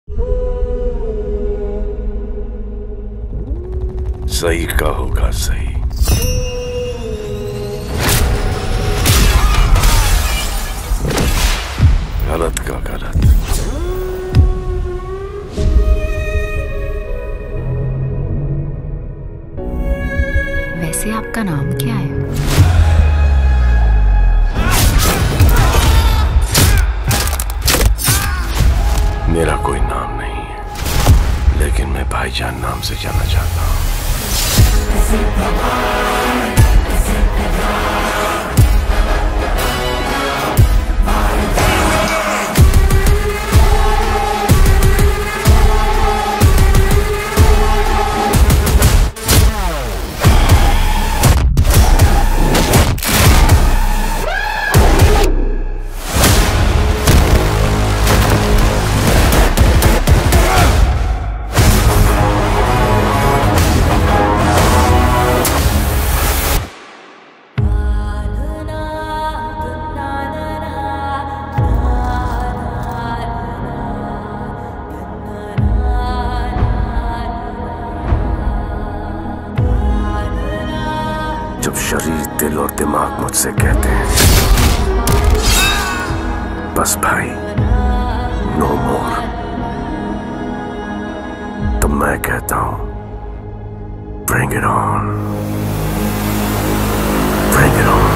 सही का होगा सही। गलत का गलत। वैसे आपका नाम क्या है? मेरा कोई नाम नहीं है, लेकिन मैं भाईजान नाम से जाना चाहता हूँ। जब शरीर, दिल और दिमाग मुझसे कहते हैं बस भाई, नो मोर, तो मैं कहता हूं bring it on, bring it on.